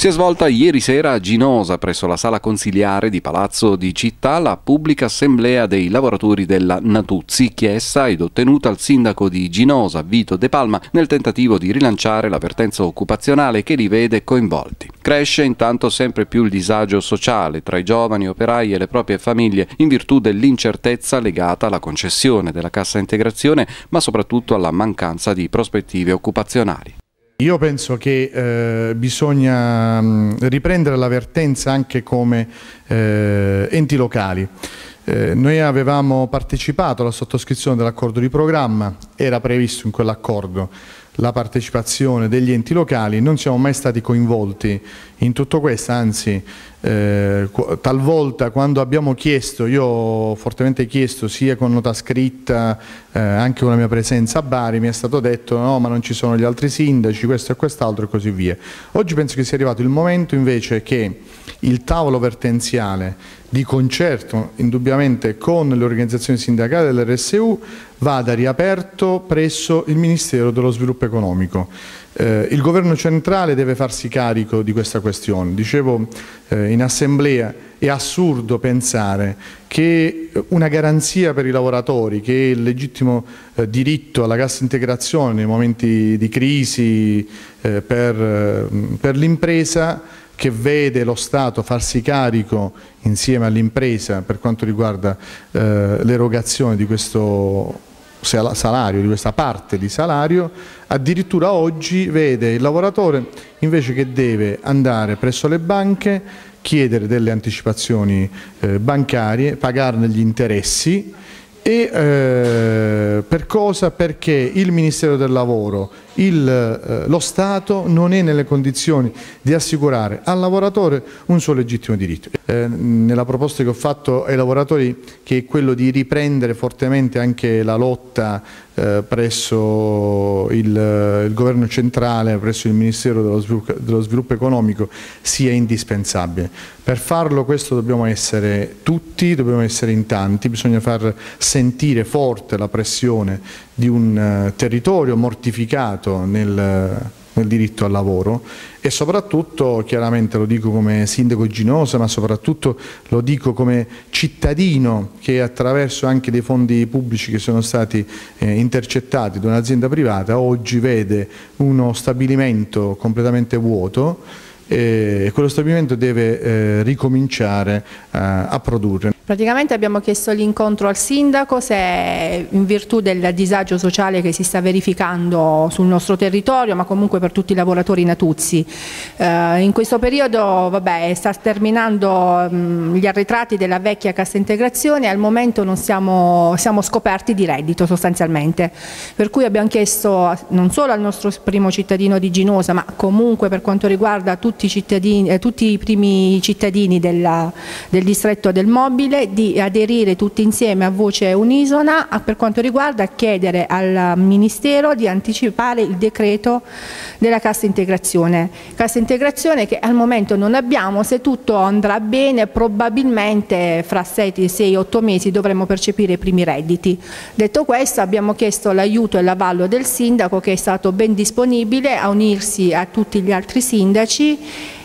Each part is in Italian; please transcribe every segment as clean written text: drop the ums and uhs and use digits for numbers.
Si è svolta ieri sera a Ginosa, presso la sala consiliare di Palazzo di Città, la pubblica assemblea dei lavoratori della Natuzzi, chiesta ed ottenuta al sindaco di Ginosa, Vito De Palma, nel tentativo di rilanciare la vertenza occupazionale che li vede coinvolti. Cresce intanto sempre più il disagio sociale tra i giovani operai e le proprie famiglie, in virtù dell'incertezza legata alla concessione della cassa integrazione, ma soprattutto alla mancanza di prospettive occupazionali. Io penso che bisogna riprendere la vertenza anche come enti locali. Noi avevamo partecipato alla sottoscrizione dell'accordo di programma, era previsto in quell'accordo la partecipazione degli enti locali, non siamo mai stati coinvolti in tutto questo, anzi talvolta quando abbiamo chiesto, io ho fortemente chiesto sia con nota scritta, anche con la mia presenza a Bari, mi è stato detto no, ma non ci sono gli altri sindaci, questo e quest'altro e così via. Oggi penso che sia arrivato il momento invece che il tavolo vertenziale, di concerto indubbiamente con le organizzazioni sindacali dell'RSU, vada riaperto presso il Ministero dello Sviluppo Economico. Il governo centrale deve farsi carico di questa questione. Dicevo in assemblea, è assurdo pensare che una garanzia per i lavoratori, che è il legittimo diritto alla cassa integrazione nei momenti di crisi per l'impresa, che vede lo Stato farsi carico insieme all'impresa per quanto riguarda l'erogazione di questo salario, di questa parte di salario, addirittura oggi vede il lavoratore invece che deve andare presso le banche, chiedere delle anticipazioni bancarie, pagarne gli interessi e per cosa? Perché il Ministero del Lavoro, lo Stato non è nelle condizioni di assicurare al lavoratore un suo legittimo diritto. Nella proposta che ho fatto ai lavoratori, che è quello di riprendere fortemente anche la lotta presso il governo centrale, presso il Ministero dello Sviluppo Economico, sia indispensabile. Per farlo questo dobbiamo essere tutti, dobbiamo essere in tanti, bisogna far sentire forte la pressione di un territorio mortificato nel diritto al lavoro e soprattutto, chiaramente lo dico come sindaco Ginosa, ma soprattutto lo dico come cittadino che attraverso anche dei fondi pubblici che sono stati intercettati da un'azienda privata oggi vede uno stabilimento completamente vuoto e quello stabilimento deve ricominciare a produrre. Praticamente abbiamo chiesto l'incontro al sindaco se in virtù del disagio sociale che si sta verificando sul nostro territorio, ma comunque per tutti i lavoratori natuzzi. In questo periodo sta terminando gli arretrati della vecchia cassa integrazione e al momento non siamo scoperti di reddito sostanzialmente. Per cui abbiamo chiesto non solo al nostro primo cittadino di Ginosa, ma comunque per quanto riguarda tutti i primi cittadini del distretto del Mobile, di aderire tutti insieme a voce unisona per quanto riguarda chiedere al Ministero di anticipare il decreto della cassa integrazione che al momento non abbiamo. Se tutto andrà bene probabilmente fra 6-8 mesi dovremo percepire i primi redditi. Detto questo, abbiamo chiesto l'aiuto e l'avallo del sindaco, che è stato ben disponibile a unirsi a tutti gli altri sindaci.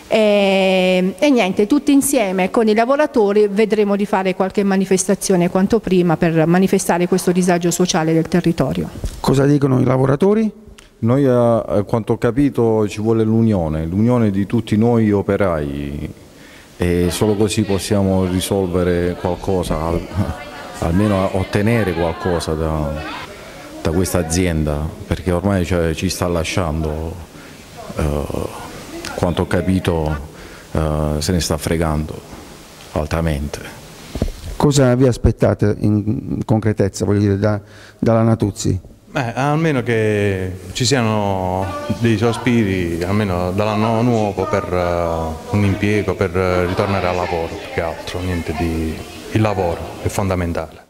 E niente, tutti insieme con i lavoratori vedremo di fare qualche manifestazione quanto prima per manifestare questo disagio sociale del territorio. Cosa dicono i lavoratori? Noi, a quanto ho capito, ci vuole l'unione di tutti noi operai e solo così possiamo risolvere qualcosa, almeno ottenere qualcosa da questa azienda, perché ormai ci sta lasciando. Quanto ho capito se ne sta fregando altamente. Cosa vi aspettate in concretezza, voglio dire, dalla Natuzzi? Almeno che ci siano dei sospiri, almeno dall'anno nuovo, per un impiego, per ritornare al lavoro, più che altro, niente di... Il lavoro è fondamentale.